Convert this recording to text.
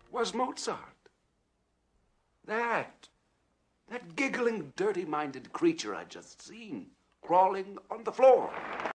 was Mozart. That giggling, dirty-minded creature I'd just seen, crawling on the floor.